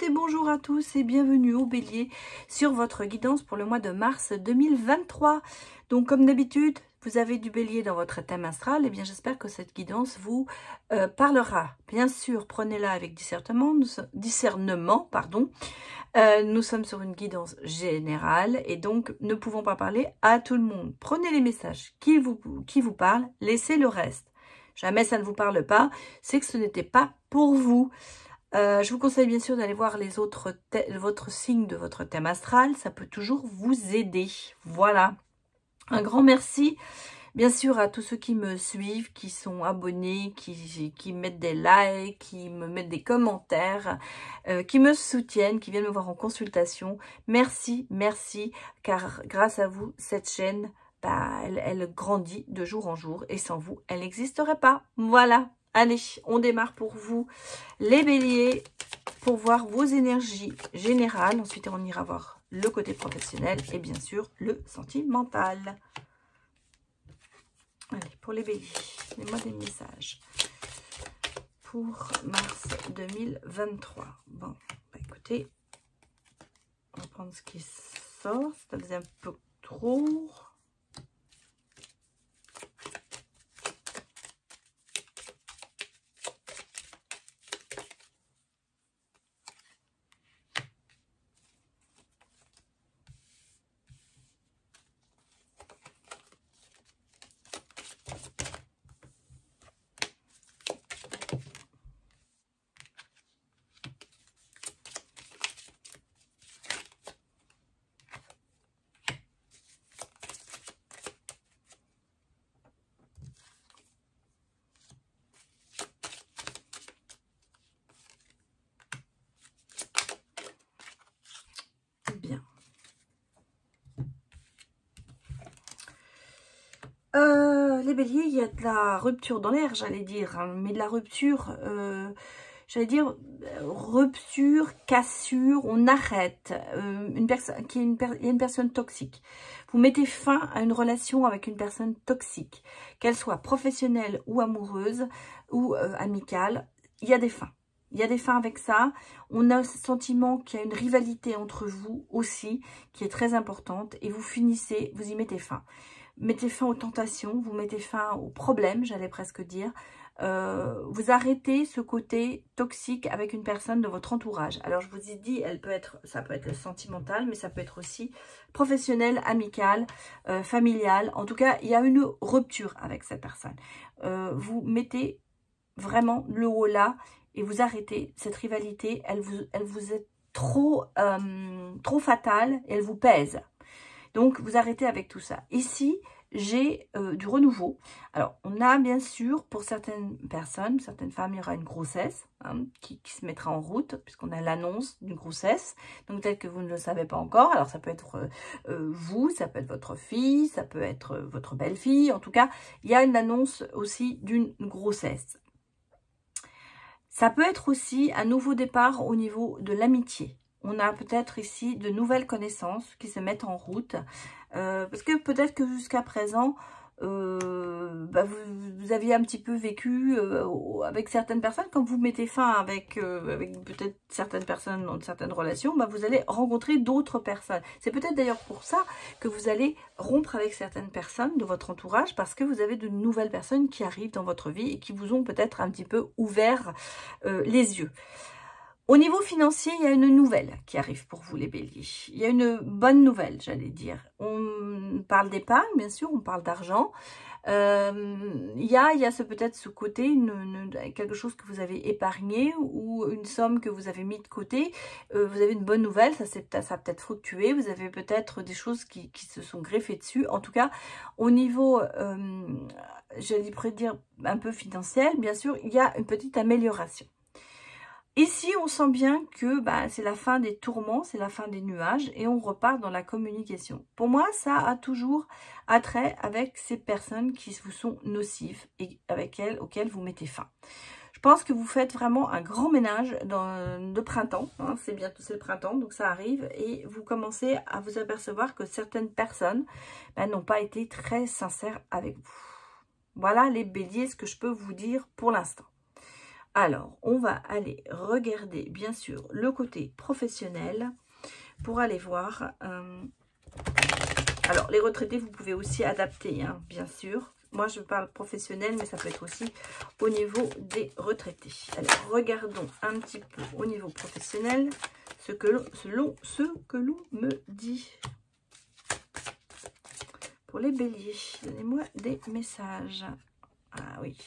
et bonjour à tous et bienvenue au Bélier sur votre guidance pour le mois de mars 2023. Donc comme d'habitude, vous avez du Bélier dans votre thème astral, et bien j'espère que cette guidance vous parlera. Bien sûr, prenez-la avec discernement, nous sommes sur une guidance générale et donc ne pouvons pas parler à tout le monde. Prenez les messages qui vous parlent, laissez le reste. Jamais ça ne vous parle pas, c'est que ce n'était pas pour vous. Je vous conseille bien sûr d'aller voir les autres votre signe de votre thème astral, ça peut toujours vous aider. Voilà, un grand merci bien sûr à tous ceux qui me suivent, qui sont abonnés, qui mettent des likes, qui me mettent des commentaires, qui me soutiennent, qui viennent me voir en consultation. Merci, merci, car grâce à vous, cette chaîne, elle grandit de jour en jour et sans vous, elle n'existerait pas. Voilà. Allez, on démarre pour vous, les béliers, pour voir vos énergies générales. Ensuite, on ira voir le côté professionnel et bien sûr, le sentimental. Allez, pour les béliers, donnez-moi des messages pour mars 2023. Bon, bah écoutez, on va prendre ce qui sort. Ça faisait un peu trop... Bien. Les béliers, il y a de la rupture dans l'air, j'allais dire, hein, mais de la rupture, j'allais dire, rupture, cassure, on arrête. Il y a une personne toxique. Vous mettez fin à une relation avec une personne toxique, qu'elle soit professionnelle ou amoureuse ou amicale, il y a des fins. Il y a des fins avec ça. On a le sentiment qu'il y a une rivalité entre vous aussi, qui est très importante. Et vous finissez, vous y mettez fin. Mettez fin aux tentations, vous mettez fin aux problèmes, j'allais presque dire. Vous arrêtez ce côté toxique avec une personne de votre entourage. Alors je vous ai dit, ça peut être sentimental, mais ça peut être aussi professionnel, amical, familial. En tout cas, il y a une rupture avec cette personne. Vous mettez vraiment le haut là et vous arrêtez cette rivalité. Elle vous est trop fatale et elle vous pèse. Donc, vous arrêtez avec tout ça. Ici, j'ai du renouveau. Alors, on a bien sûr, pour certaines personnes, certaines femmes, il y aura une grossesse hein, qui se mettra en route, puisqu'on a l'annonce d'une grossesse. Donc, peut-être que vous ne le savez pas encore. Alors, ça peut être vous, ça peut être votre fille, ça peut être votre belle-fille. En tout cas, il y a une annonce aussi d'une grossesse. Ça peut être aussi un nouveau départ au niveau de l'amitié. On a peut-être ici de nouvelles connaissances qui se mettent en route. Parce que peut-être que jusqu'à présent, vous aviez un petit peu vécu avec certaines personnes. Quand vous mettez fin avec peut-être certaines personnes dans certaines relations, vous allez rencontrer d'autres personnes. C'est peut-être d'ailleurs pour ça que vous allez rompre avec certaines personnes de votre entourage, parce que vous avez de nouvelles personnes qui arrivent dans votre vie et qui vous ont peut-être un petit peu ouvert les yeux. Au niveau financier, il y a une nouvelle qui arrive pour vous les béliers. Il y a une bonne nouvelle, j'allais dire. On parle d'épargne, bien sûr, on parle d'argent. Il y a peut-être ce côté, quelque chose que vous avez épargné ou une somme que vous avez mis de côté. Vous avez une bonne nouvelle, ça a peut-être fructué. Vous avez peut-être des choses qui se sont greffées dessus. En tout cas, au niveau, j'allais dire, un peu financier, bien sûr, il y a une petite amélioration. Ici, on sent bien que c'est la fin des tourments, c'est la fin des nuages et on repart dans la communication. Pour moi, ça a toujours attrait avec ces personnes qui vous sont nocives et auxquelles vous mettez fin. Je pense que vous faites vraiment un grand ménage de printemps. Hein, c'est le printemps, donc ça arrive. Et vous commencez à vous apercevoir que certaines personnes n'ont pas été très sincères avec vous. Voilà les béliers, ce que je peux vous dire pour l'instant. Alors, on va aller regarder, bien sûr, le côté professionnel pour aller voir. Alors, les retraités, vous pouvez aussi adapter, hein, bien sûr. Moi, je parle professionnel, mais ça peut être aussi au niveau des retraités. Alors, regardons un petit peu au niveau professionnel selon ce que l'on me dit. Pour les béliers, donnez-moi des messages. Ah oui.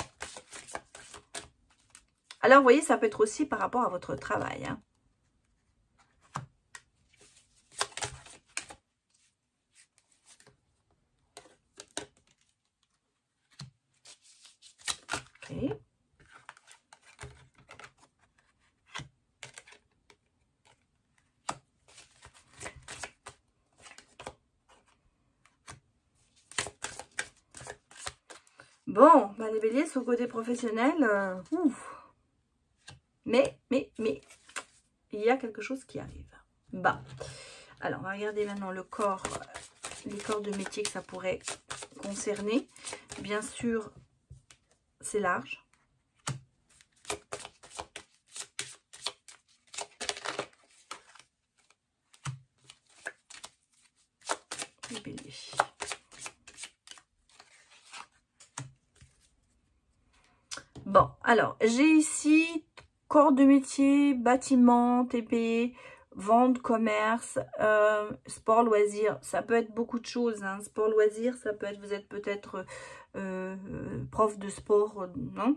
Alors, vous voyez, ça peut être aussi par rapport à votre travail. Hein. Ok. Bon, bah les béliers, sur le côté professionnel, ouf. Mais, il y a quelque chose qui arrive. Bah, alors, on va regarder maintenant le corps, les corps de métier que ça pourrait concerner. Bien sûr, c'est large. Les béliers. Bon, alors, j'ai ici corps de métier, bâtiment, TP, vente, commerce, sport, loisir. Ça peut être beaucoup de choses. Hein. Sport, loisir, ça peut être, vous êtes peut-être prof de sport, non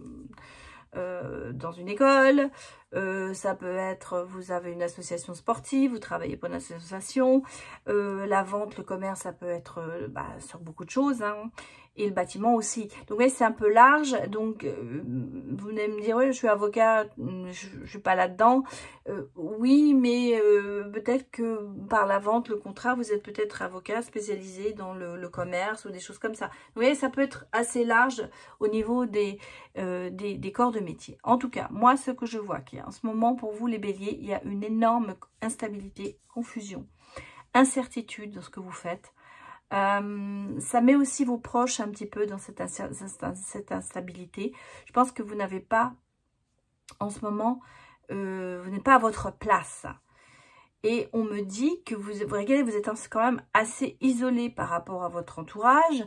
dans une école, ça peut être, vous avez une association sportive, vous travaillez pour une association, la vente, le commerce, ça peut être sur beaucoup de choses, hein, et le bâtiment aussi. Donc, oui, c'est un peu large, donc vous venez me dire, oui, je suis avocat, je suis pas là-dedans. Oui, mais peut-être que par la vente, le contrat, vous êtes peut-être avocat spécialisé dans le commerce ou des choses comme ça. Vous voyez, ça peut être assez large au niveau des corps de métier. En tout cas, moi, ce que je vois qu'il y a en ce moment pour vous, les béliers, il y a une énorme instabilité, confusion, incertitude dans ce que vous faites. Ça met aussi vos proches un petit peu dans cette instabilité. Je pense que vous n'avez pas, en ce moment, vous n'êtes pas à votre place. Et on me dit que regardez, vous êtes quand même assez isolé par rapport à votre entourage.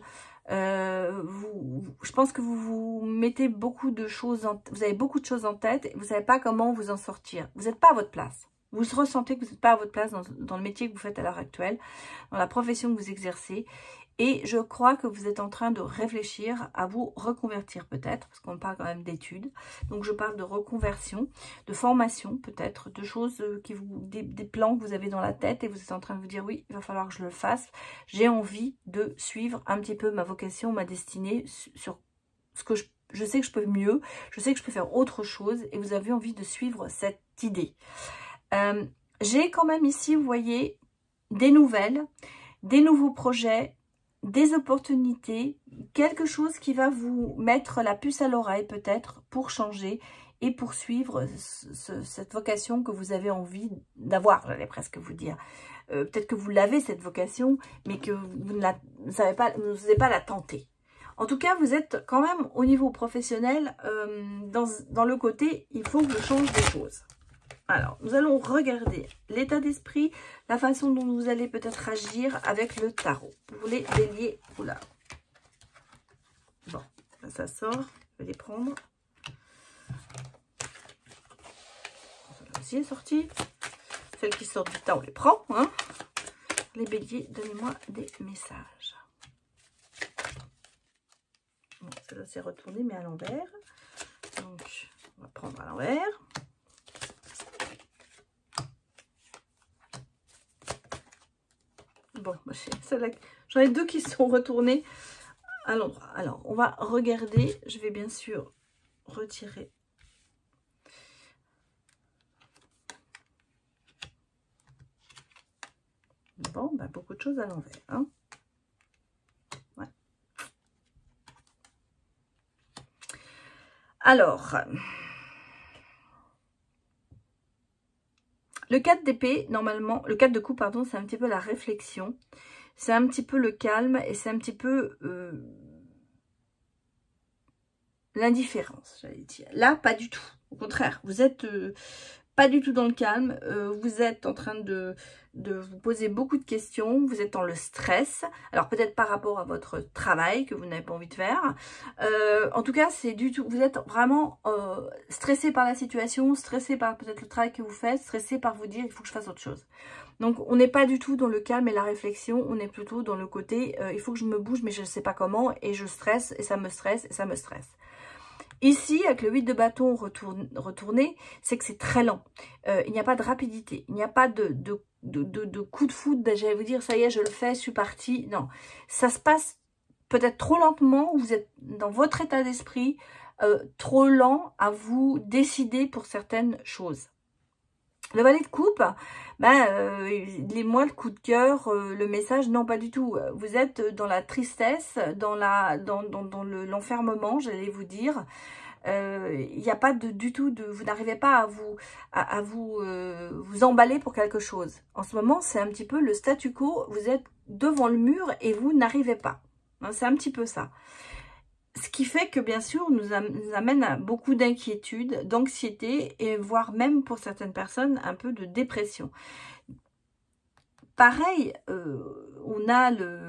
Je pense que vous mettez beaucoup de choses, vous avez beaucoup de choses en tête. Et vous ne savez pas comment vous en sortir. Vous n'êtes pas à votre place. Vous ressentez que vous n'êtes pas à votre place dans le métier que vous faites à l'heure actuelle, dans la profession que vous exercez. Et je crois que vous êtes en train de réfléchir à vous reconvertir peut-être, parce qu'on parle quand même d'études. Donc je parle de reconversion, de formation peut-être, de choses des plans que vous avez dans la tête et vous êtes en train de vous dire oui, il va falloir que je le fasse. J'ai envie de suivre un petit peu ma vocation, ma destinée sur ce que je sais que je peux mieux, je sais que je peux faire autre chose et vous avez envie de suivre cette idée. J'ai quand même ici, vous voyez, des nouvelles, des nouveaux projets, des opportunités, quelque chose qui va vous mettre la puce à l'oreille peut-être pour changer et poursuivre cette vocation que vous avez envie d'avoir, j'allais presque vous dire. Peut-être que vous l'avez cette vocation, mais que vous n'osez pas la tenter. En tout cas, vous êtes quand même au niveau professionnel, dans le côté, il faut que je change des choses. Alors, nous allons regarder l'état d'esprit, la façon dont vous allez peut-être agir avec le tarot. Pour les béliers, oula. Bon, ça sort, je vais les prendre. Celle-là aussi est sortie. Celles qui sortent du tas, on les prend. Hein. Les béliers, donnez-moi des messages. Bon, celle-là s'est retournée, mais à l'envers. Donc, on va prendre à l'envers. Bon, j'en ai deux qui sont retournés à l'endroit. Alors, on va regarder. Je vais bien sûr retirer. Bon, bah, beaucoup de choses à l'envers. Hein. Ouais. Alors, le 4 d'épée, normalement, le 4 de coupe, pardon, c'est un petit peu la réflexion. C'est un petit peu le calme et c'est un petit peu l'indifférence, j'allais dire. Là, pas du tout. Au contraire, vous êtes pas du tout dans le calme. Vous êtes en train de vous poser beaucoup de questions. Vous êtes dans le stress. Alors, peut-être par rapport à votre travail que vous n'avez pas envie de faire. En tout cas, c'est du tout. Vous êtes vraiment stressé par la situation, stressé par peut-être le travail que vous faites, stressé par vous dire il faut que je fasse autre chose. Donc, on n'est pas du tout dans le calme et la réflexion. On est plutôt dans le côté il faut que je me bouge, mais je ne sais pas comment. Et je stresse, et ça me stresse, et ça me stresse. Ici, avec le 8 de bâton retourné, c'est que c'est très lent. Il n'y a pas de rapidité. Il n'y a pas de coup de foudre. J'allais vous dire, ça y est, je le fais, je suis partie. Non, ça se passe peut-être trop lentement. Vous êtes dans votre état d'esprit trop lent à vous décider pour certaines choses. Le valet de coupe, moi le coup de cœur, le message, non pas du tout. Vous êtes dans la tristesse, dans l'enfermement, j'allais vous dire. Il n'y a pas du tout de, vous n'arrivez pas à vous emballer pour quelque chose. En ce moment, c'est un petit peu le statu quo. Vous êtes devant le mur et vous n'arrivez pas. Hein, c'est un petit peu ça. Ce qui fait que, bien sûr, nous amène à beaucoup d'inquiétude, d'anxiété et voire même pour certaines personnes, un peu de dépression. Pareil, on a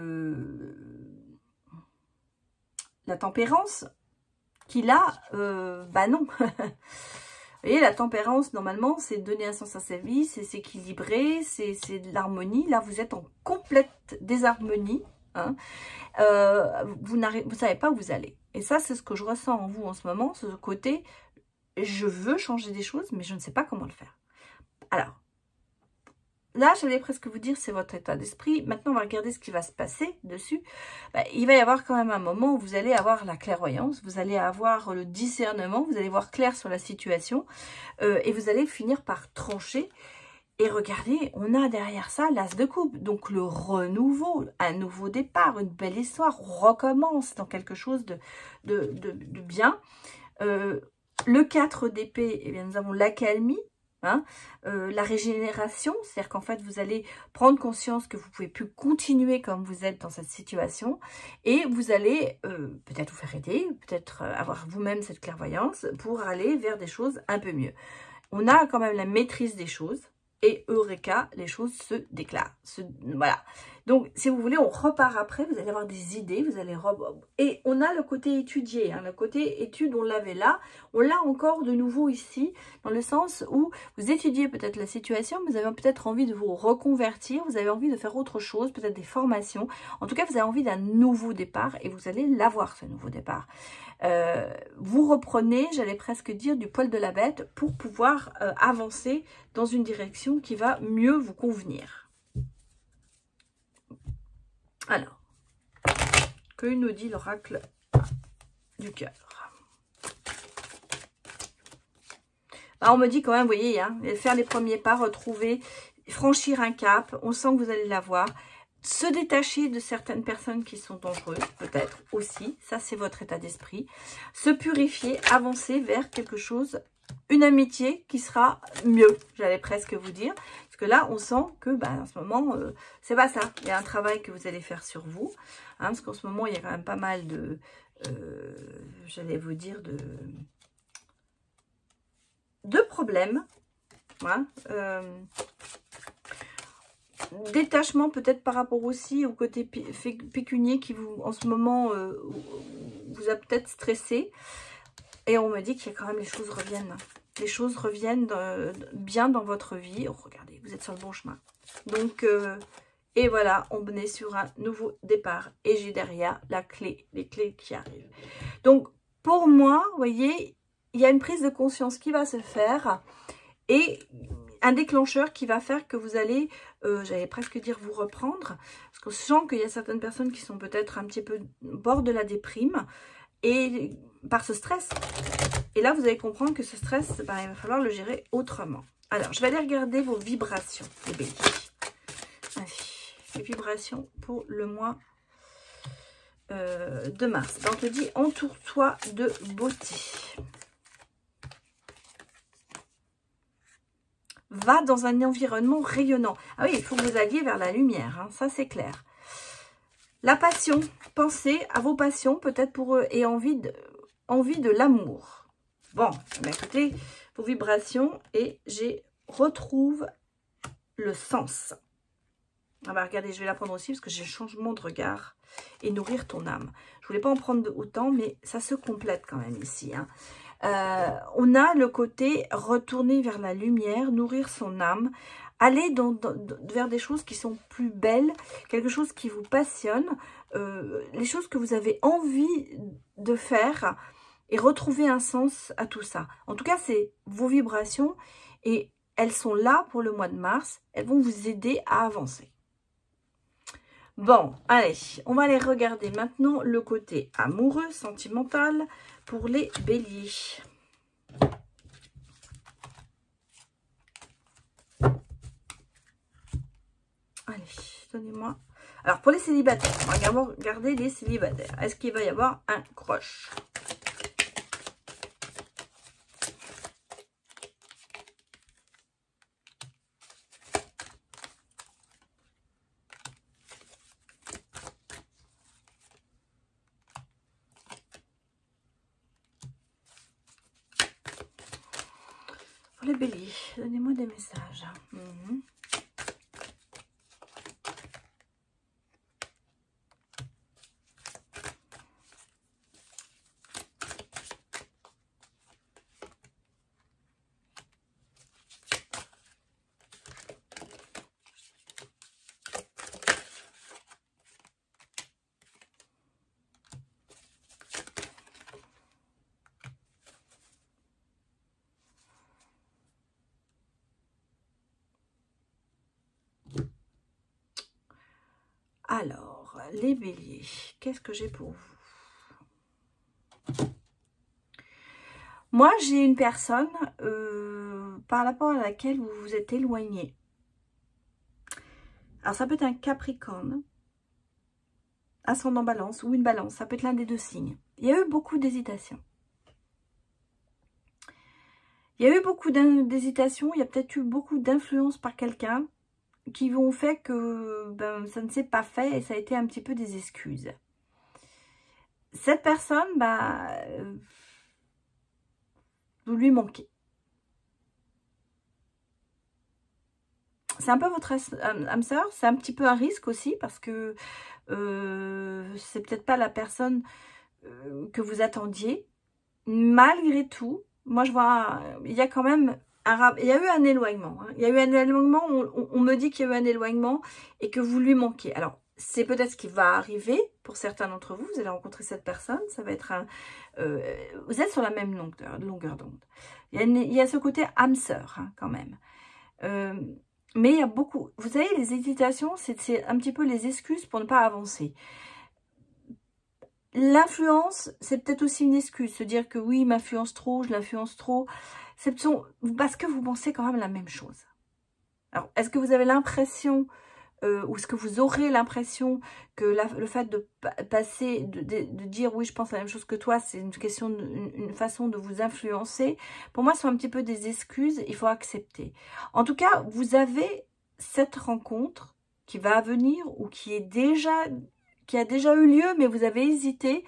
la tempérance qui là, non. Vous voyez, la tempérance, normalement, c'est donner un sens à sa vie, c'est s'équilibrer, c'est de l'harmonie. Là, vous êtes en complète désharmonie. Hein. Vous savez pas où vous allez. Et ça, c'est ce que je ressens en vous en ce moment, ce côté, je veux changer des choses, mais je ne sais pas comment le faire. Alors, là, j'allais presque vous dire, c'est votre état d'esprit. Maintenant, on va regarder ce qui va se passer dessus. Il va y avoir quand même un moment où vous allez avoir la clairvoyance, vous allez avoir le discernement, vous allez voir clair sur la situation, et vous allez finir par trancher. Et regardez, on a derrière ça l'as de coupe. Donc le renouveau, un nouveau départ, une belle histoire. On recommence dans quelque chose de bien. Le 4 d'épée, eh bien, nous avons l'accalmie. Hein, la régénération, c'est-à-dire qu'en fait, vous allez prendre conscience que vous ne pouvez plus continuer comme vous êtes dans cette situation. Et vous allez peut-être vous faire aider, peut-être avoir vous-même cette clairvoyance pour aller vers des choses un peu mieux. On a quand même la maîtrise des choses. Et Eureka, les choses se déclarent. Voilà. Donc, si vous voulez, on repart après. Vous allez avoir des idées. Vous allez et on a le côté étudié. Hein, le côté étude, on l'avait là. On l'a encore de nouveau ici. Dans le sens où vous étudiez peut-être la situation. Mais vous avez peut-être envie de vous reconvertir. Vous avez envie de faire autre chose. Peut-être des formations. En tout cas, vous avez envie d'un nouveau départ. Et vous allez l'avoir, ce nouveau départ. Vous reprenez, j'allais presque dire, du poil de la bête pour pouvoir avancer dans une direction qui va mieux vous convenir. Alors, que nous dit l'oracle du cœur? On me dit quand même, vous voyez, hein, faire les premiers pas, retrouver, franchir un cap, on sent que vous allez l'avoir. Se détacher de certaines personnes qui sont dangereuses, peut-être aussi, ça c'est votre état d'esprit. Se purifier, avancer vers quelque chose, une amitié qui sera mieux, j'allais presque vous dire. Parce que là, on sent que, en ce moment, c'est pas ça. Il y a un travail que vous allez faire sur vous. Hein, parce qu'en ce moment, il y a quand même pas mal de, j'allais vous dire, de problèmes. Hein, détachement peut-être par rapport aussi au côté pécunier qui vous, en ce moment, vous a peut-être stressé. Et on me dit qu'il y a quand même les choses reviennent. Les choses reviennent bien dans votre vie. Oh, regardez, vous êtes sur le bon chemin. Donc, et voilà, on est sur un nouveau départ. Et j'ai derrière la clé, les clés qui arrivent. Donc, pour moi, vous voyez, il y a une prise de conscience qui va se faire. Et un déclencheur qui va faire que vous allez, j'allais presque dire vous reprendre. Parce que je sens qu'il y a certaines personnes qui sont peut-être un petit peu au bord de la déprime. Et par ce stress. Et là, vous allez comprendre que ce stress, il va falloir le gérer autrement. Alors, je vais aller regarder vos vibrations, les béliers. Allez, les vibrations pour le mois de mars. Donc, on te dit, entoure-toi de beauté. Va dans un environnement rayonnant. Ah oui, il faut que vous alliez vers la lumière, hein, ça c'est clair. La passion, pensez à vos passions, peut-être pour eux, et envie envie de l'amour. Bon, bah écoutez, vos vibrations et retrouve le sens. Ah bah regardez, je vais la prendre aussi parce que j'ai un changement de regard. Et nourrir ton âme. Je voulais pas en prendre autant, mais ça se complète quand même ici. Hein. On a le côté retourner vers la lumière, nourrir son âme, aller vers des choses qui sont plus belles, quelque chose qui vous passionne, les choses que vous avez envie de faire et retrouver un sens à tout ça. En tout cas, c'est vos vibrations et elles sont là pour le mois de mars. Elles vont vous aider à avancer. Bon, allez, on va aller regarder maintenant le côté amoureux, sentimental pour les béliers. Allez, donnez-moi. Alors, pour les célibataires, on va regarder les célibataires. Est-ce qu'il va y avoir un croche ? Pour les béliers, donnez-moi des messages. Alors, les béliers, qu'est-ce que j'ai pour vous? Moi, j'ai une personne par rapport à laquelle vous vous êtes éloigné. Alors, ça peut être un Capricorne, ascendant Balance ou une Balance. Ça peut être l'un des deux signes. Il y a eu beaucoup d'hésitation. Il y a eu beaucoup d'hésitation. Il y a peut-être eu beaucoup d'influence par quelqu'un qui ont fait que ça ne s'est pas fait et ça a été un petit peu des excuses. Cette personne, vous lui manquez. C'est un peu votre âme sœur, c'est un petit peu un risque aussi parce que c'est peut-être pas la personne que vous attendiez. Malgré tout, moi je vois, il y a quand même il y a eu un éloignement. Hein. Il y a eu un éloignement, on me dit qu'il y a eu un éloignement et que vous lui manquez. Alors, c'est peut-être ce qui va arriver pour certains d'entre vous. Vous allez rencontrer cette personne. Ça va être un... vous êtes sur la même longueur d'onde. Il y a ce côté âme sœur, hein, quand même. Mais il y a beaucoup... Vous savez, les hésitations, c'est un petit peu les excuses pour ne pas avancer. L'influence, c'est peut-être aussi une excuse. Se dire que oui, il m'influence trop, je l'influence trop. C'est parce que vous pensez quand même la même chose. Alors, est-ce que vous avez l'impression, ou est-ce que vous aurez l'impression que le fait de passer, de dire oui, je pense la même chose que toi, c'est une façon de vous influencer. Pour moi, ce sont un petit peu des excuses, il faut accepter. En tout cas, vous avez cette rencontre qui va venir ou qui a déjà eu lieu, mais vous avez hésité.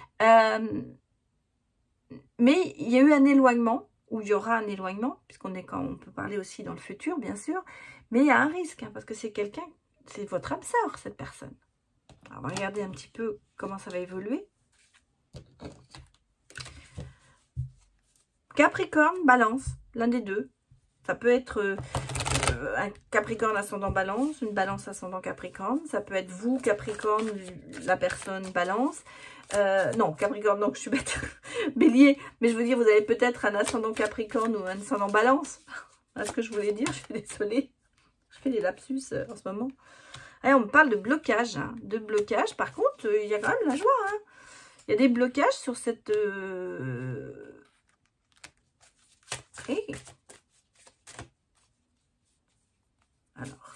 Mais il y a eu un éloignement, ou il y aura un éloignement, on peut parler aussi dans le futur, bien sûr, mais il y a un risque, hein, parce que c'est quelqu'un, c'est votre âme sœur, cette personne. Alors, on va regarder un petit peu comment ça va évoluer. Capricorne, Balance, l'un des deux. Ça peut être un Capricorne ascendant Balance, une Balance ascendant Capricorne. Ça peut être vous, Capricorne, la personne Balance. Non, Capricorne, donc je suis bête. Bélier, mais je veux dire, vous avez peut-être un ascendant Capricorne ou un ascendant Balance. Voilà ce que je voulais dire, je suis désolée. Je fais des lapsus en ce moment. Allez, on me parle de blocage. Hein, de blocage, par contre, il y a quand même la joie. Hein. Il y a des blocages sur cette... Hey. Alors...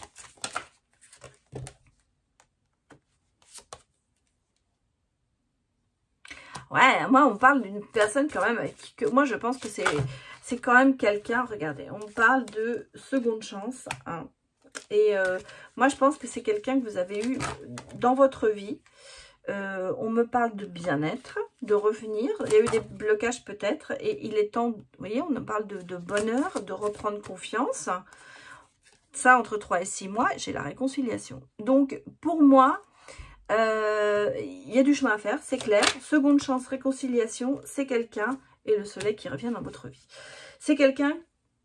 Ouais, moi, on parle d'une personne quand même que moi, je pense que c'est quand même quelqu'un, regardez, on parle de seconde chance. Hein, et moi, je pense que c'est quelqu'un que vous avez eu dans votre vie. On me parle de bien-être, de revenir. Il y a eu des blocages peut-être. Et il est temps, vous voyez, on me parle de bonheur, de reprendre confiance. Ça, entre 3 et 6 mois, j'ai la réconciliation. Donc, pour moi, il y a du chemin à faire, c'est clair. Seconde chance, réconciliation, c'est quelqu'un, et le soleil qui revient dans votre vie. C'est quelqu'un,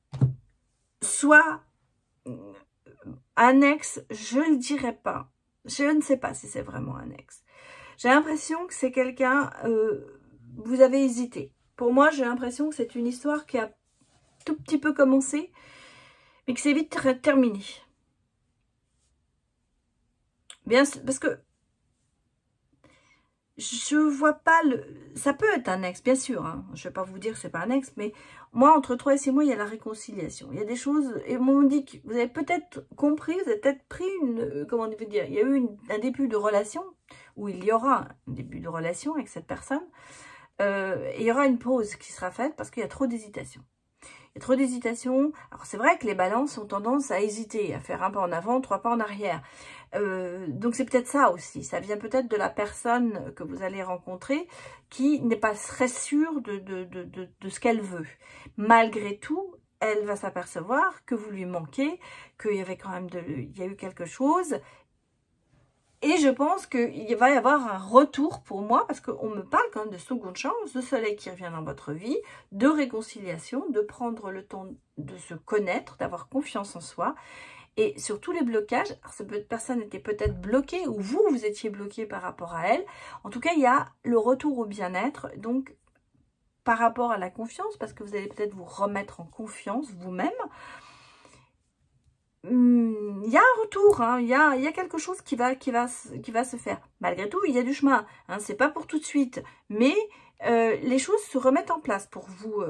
soit un ex, je ne le dirais pas. Je ne sais pas si c'est vraiment un ex. J'ai l'impression que c'est quelqu'un, vous avez hésité. Pour moi, j'ai l'impression que c'est une histoire qui a tout petit peu commencé, mais que c'est vite terminé. Bien, parce que je vois pas le... Ça peut être un ex, bien sûr. Hein. Je vais pas vous dire que c'est pas un ex, mais moi, entre 3 et 6 mois, il y a la réconciliation. Il y a des choses... Et on dit que vous avez peut-être compris, vous avez peut-être pris une... Comment on veut dire? Il y a eu un début de relation, ou il y aura un début de relation avec cette personne. Et il y aura une pause qui sera faite parce qu'il y a trop d'hésitation. Il y a trop d'hésitation. Alors, c'est vrai que les balances ont tendance à hésiter, à faire un pas en avant, 3 pas en arrière. Donc, c'est peut-être ça aussi. Ça vient peut-être de la personne que vous allez rencontrer qui n'est pas très sûre de ce qu'elle veut. Malgré tout, elle va s'apercevoir que vous lui manquez, qu'il y avait quand même il y a eu quelque chose. Et je pense qu'il va y avoir un retour pour moi, parce qu'on me parle quand même de seconde chance, de soleil qui revient dans votre vie, de réconciliation, de prendre le temps de se connaître, d'avoir confiance en soi. Et sur tous les blocages, alors cette personne était peut-être bloquée, ou vous étiez bloqué par rapport à elle. En tout cas, il y a le retour au bien-être, donc par rapport à la confiance, parce que vous allez peut-être vous remettre en confiance vous-même. Il y a un retour, hein, il y a quelque chose qui va se faire. Malgré tout, il y a du chemin. Hein, c'est pas pour tout de suite, mais les choses se remettent en place pour vous,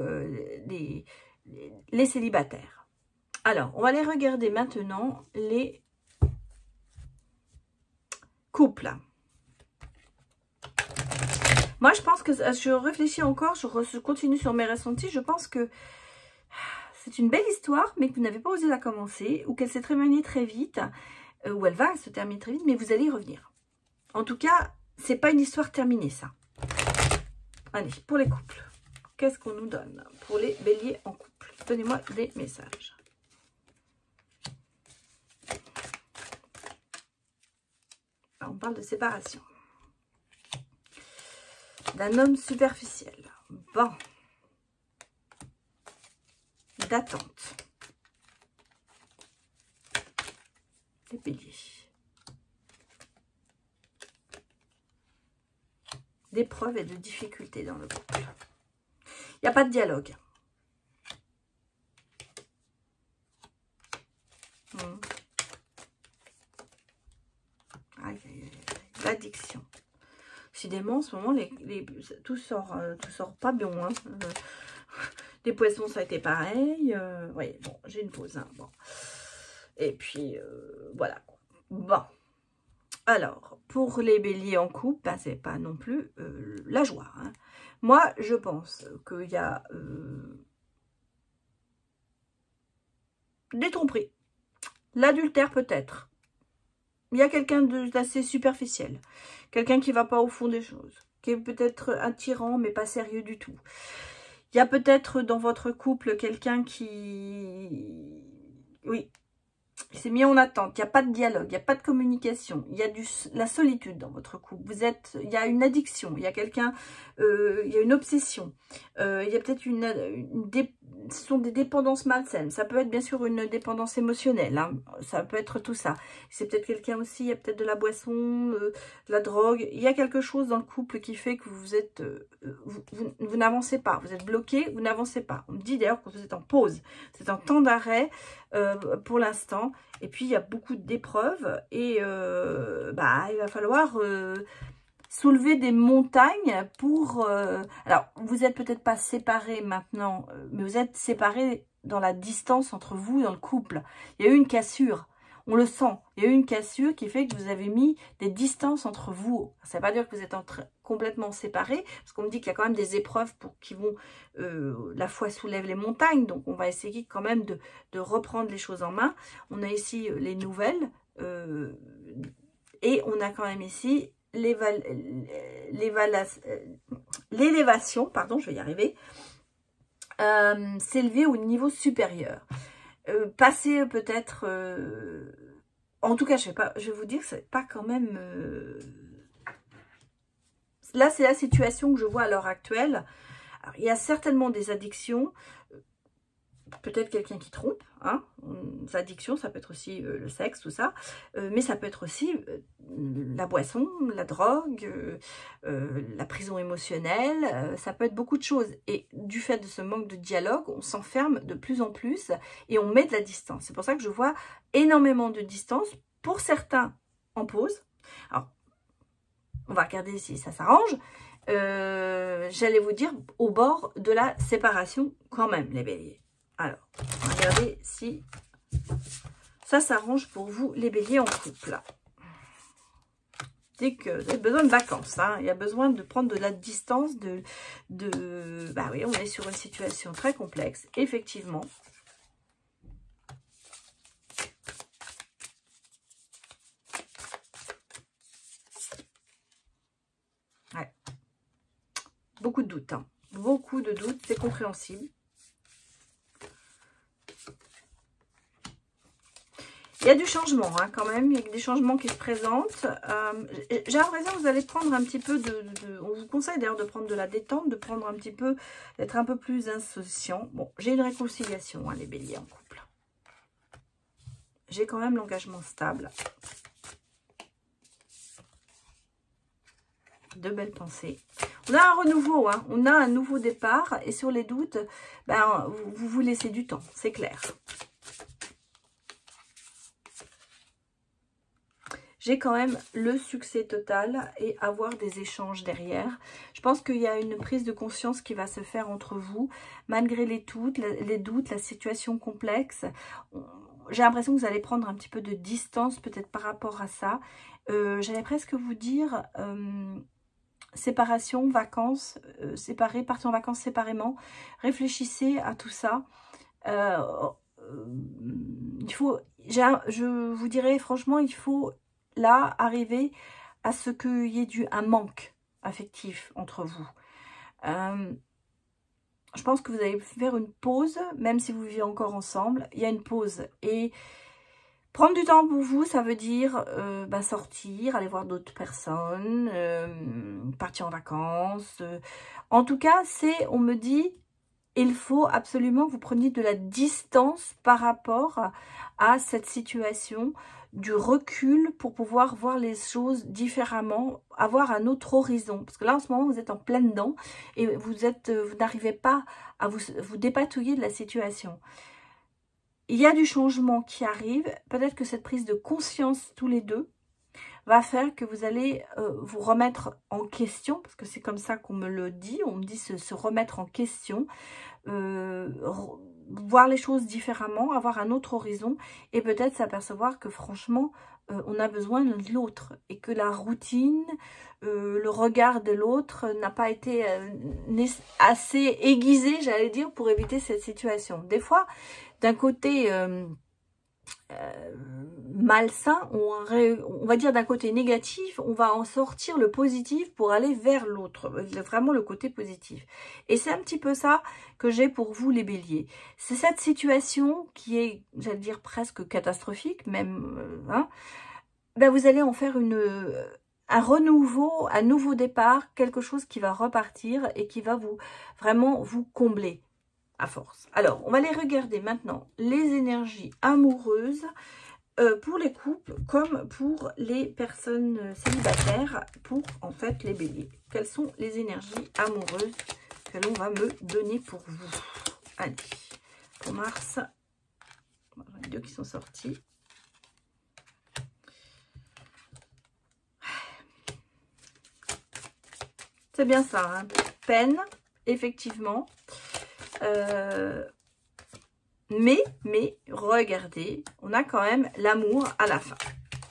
les célibataires. Alors, on va aller regarder maintenant les couples. Moi, je pense que je réfléchis encore, je continue sur mes ressentis. Je pense que c'est une belle histoire, mais que vous n'avez pas osé la commencer, ou qu'elle s'est terminée très vite, ou elle va se terminer très vite, mais vous allez y revenir. En tout cas, c'est pas une histoire terminée, ça. Allez, pour les couples, qu'est-ce qu'on nous donne pour les béliers en couple? Donnez-moi des messages. Alors, on parle de séparation. D'un homme superficiel. Bon. D'attente. Les béliers. D'épreuves et de difficultés dans le couple. Il n'y a pas de dialogue. L'addiction. Décidément, en ce moment, tout sort pas bon. Hein. Les poissons, ça a été pareil. Oui, bon, j'ai une pause. Hein, bon. Et puis, voilà. Bon. Alors, pour les béliers en couple, ben, c'est pas non plus la joie. Hein. Moi, je pense qu'il y a des tromperies. L'adultère, peut-être. Il y a quelqu'un d'assez superficiel. Quelqu'un qui ne va pas au fond des choses. Qui est peut-être un tyran, mais pas sérieux du tout. Il y a peut-être dans votre couple quelqu'un qui... Oui, il s'est mis en attente. Il n'y a pas de dialogue, il n'y a pas de communication. Il y a la solitude dans votre couple. Il y a une addiction, il y a quelqu'un... il y a une obsession. Il y a peut-être ce sont des dépendances malsaines. Ça peut être bien sûr une dépendance émotionnelle. Hein. Ça peut être tout ça. C'est peut-être quelqu'un aussi, il y a peut-être de la boisson, de la drogue. Il y a quelque chose dans le couple qui fait que vous êtes... vous n'avancez pas. Vous êtes bloqué, vous n'avancez pas. On me dit d'ailleurs que vous êtes en pause. C'est un temps d'arrêt pour l'instant. Et puis, il y a beaucoup d'épreuves. Et il va falloir... soulever des montagnes pour... alors, vous n'êtes peut-être pas séparés maintenant, mais vous êtes séparés dans la distance entre vous, dans le couple. Il y a eu une cassure, on le sent. Il y a eu une cassure qui fait que vous avez mis des distances entre vous. Ça ne veut pas dire que vous êtes complètement séparés, parce qu'on me dit qu'il y a quand même des épreuves qui vont... la foi soulève les montagnes, donc on va essayer quand même de reprendre les choses en main. On a ici les nouvelles, et on a quand même ici... l'élévation, pardon, je vais y arriver, s'élever au niveau supérieur. Passer peut-être, en tout cas, je vais vous dire, c'est pas quand même... là, c'est la situation que je vois à l'heure actuelle. Alors, il y a certainement des addictions, peut-être quelqu'un qui trompe, hein. Les addictions, ça peut être aussi le sexe, tout ça, mais ça peut être aussi la boisson, la drogue, la prison émotionnelle, ça peut être beaucoup de choses. Et du fait de ce manque de dialogue, on s'enferme de plus en plus et on met de la distance. C'est pour ça que je vois énormément de distance, pour certains en pause. Alors, on va regarder si ça s'arrange. J'allais vous dire au bord de la séparation quand même, les béliers. Alors, regardez si ça s'arrange pour vous, les béliers en couple. Dès que vous avez besoin de vacances, hein, il y a besoin de prendre de la distance, bah oui, on est sur une situation très complexe, effectivement. Ouais. Beaucoup de doutes, hein. Beaucoup de doutes, c'est compréhensible. Il y a du changement, hein, quand même. Il y a des changements qui se présentent. J'ai l'impression que vous allez prendre un petit peu on vous conseille d'ailleurs de prendre de la détente, de prendre un petit peu, d'être un peu plus insouciant. Bon, j'ai une réconciliation, hein, les béliers en couple. J'ai quand même l'engagement stable. De belles pensées. On a un renouveau, hein, on a un nouveau départ. Et sur les doutes, ben, vous laissez du temps, c'est clair. J'ai quand même le succès total et avoir des échanges derrière. Je pense qu'il y a une prise de conscience qui va se faire entre vous, malgré les doutes, la situation complexe. J'ai l'impression que vous allez prendre un petit peu de distance peut-être par rapport à ça. J'allais presque vous dire séparation, vacances, séparés, partez en vacances séparément. Réfléchissez à tout ça. Il faut, je vous dirais franchement, il faut là arriver à ce qu'il y ait un manque affectif entre vous. Je pense que vous allez faire une pause, même si vous vivez encore ensemble, il y a une pause. Et prendre du temps pour vous, ça veut dire sortir, aller voir d'autres personnes, partir en vacances. En tout cas, on me dit, il faut absolument que vous preniez de la distance par rapport à cette situation, du recul pour pouvoir voir les choses différemment, avoir un autre horizon. Parce que là, en ce moment, vous êtes en plein dedans et vous n'arrivez pas à vous dépatouiller de la situation. Il y a du changement qui arrive. Peut-être que cette prise de conscience tous les deux va faire que vous allez vous remettre en question, parce que c'est comme ça qu'on me le dit. On me dit se remettre en question, voir les choses différemment, avoir un autre horizon et peut-être s'apercevoir que franchement, on a besoin l'un de l'autre et que la routine, le regard de l'autre n'a pas été assez aiguisé, j'allais dire, pour éviter cette situation. Des fois, d'un côté malsain, on va dire d'un côté négatif, on va en sortir le positif pour aller vers l'autre, vraiment le côté positif. Et c'est un petit peu ça que j'ai pour vous les béliers. C'est cette situation qui est, j'allais dire, presque catastrophique, même, hein, ben vous allez en faire un renouveau, un nouveau départ, quelque chose qui va repartir et qui va vraiment vous combler à force. Alors, on va aller regarder maintenant les énergies amoureuses pour les couples comme pour les personnes célibataires, pour en fait les béliers. Quelles sont les énergies amoureuses que l'on va me donner pour vous? Allez, pour Mars, les deux qui sont sortis. C'est bien ça, hein. Peine, effectivement. Mais, regardez, on a quand même l'amour à la fin.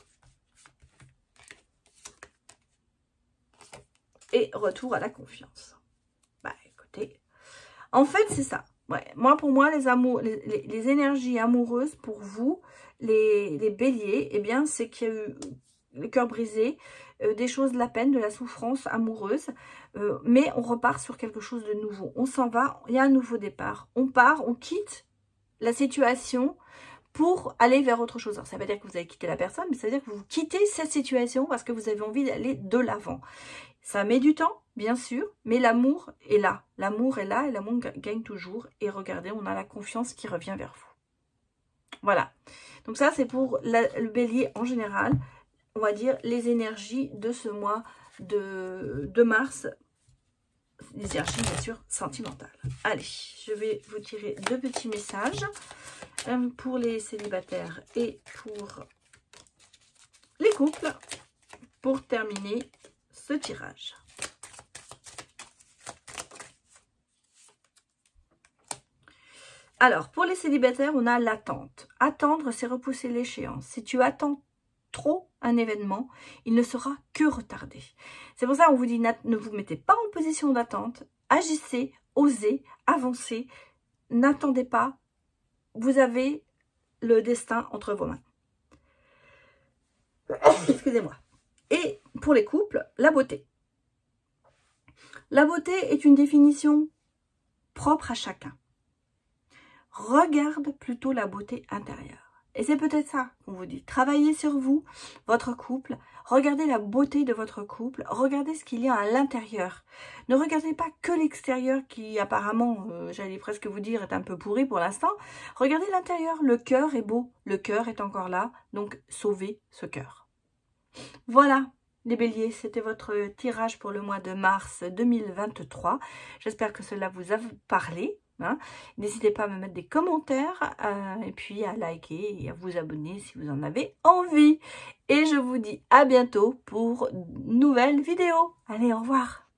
Et retour à la confiance. Bah, écoutez, en fait, c'est ça. Ouais, pour moi, les énergies amoureuses pour vous, les béliers, eh bien, c'est qu'il y a eu le cœur brisé, des choses, de la peine, de la souffrance amoureuse, mais on repart sur quelque chose de nouveau. On s'en va, il y a un nouveau départ. On part, on quitte la situation pour aller vers autre chose. Alors, ça veut dire que vous avez quitté la personne, mais ça veut dire que vous quittez cette situation parce que vous avez envie d'aller de l'avant. Ça met du temps, bien sûr, mais l'amour est là. L'amour est là et l'amour gagne toujours. Et regardez, on a la confiance qui revient vers vous. Voilà. Donc ça, c'est pour le bélier en général. On va dire les énergies de ce mois de mars. Les énergies, bien sûr, sentimentales. Allez, je vais vous tirer 2 petits messages pour les célibataires et pour les couples pour terminer ce tirage. Alors, pour les célibataires, on a l'attente. Attendre, c'est repousser l'échéance. Si tu attends trop un événement, il ne sera que retardé. C'est pour ça qu'on vous dit, ne vous mettez pas en position d'attente. Agissez, osez, avancez. N'attendez pas. Vous avez le destin entre vos mains. Excusez-moi. Et pour les couples, la beauté. La beauté est une définition propre à chacun. Regarde plutôt la beauté intérieure. Et c'est peut-être ça qu'on vous dit. Travaillez sur vous, votre couple. Regardez la beauté de votre couple. Regardez ce qu'il y a à l'intérieur. Ne regardez pas que l'extérieur qui apparemment, j'allais presque vous dire, est un peu pourri pour l'instant. Regardez l'intérieur. Le cœur est beau. Le cœur est encore là. Donc, sauvez ce cœur. Voilà. Les béliers, c'était votre tirage pour le mois de mars 2023. J'espère que cela vous a parlé. Hein. N'hésitez pas à me mettre des commentaires et puis à liker et à vous abonner si vous en avez envie. Et je vous dis à bientôt pour une nouvelle vidéo. Allez, au revoir.